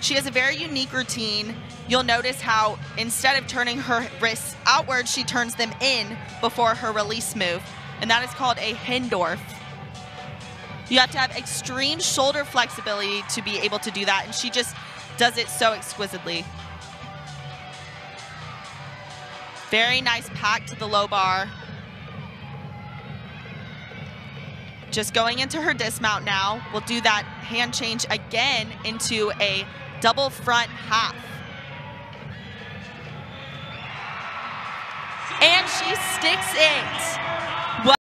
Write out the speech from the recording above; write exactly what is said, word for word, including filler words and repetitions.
She has a very unique routine. You'll notice how instead of turning her wrists outward, she turns them in before her release move, and that is called a Hindorf. You have to have extreme shoulder flexibility to be able to do that, and she just does it so exquisitely. Very nice pack to the low bar. Just going into her dismount now. We'll do that hand change again into a double front half. And she sticks it.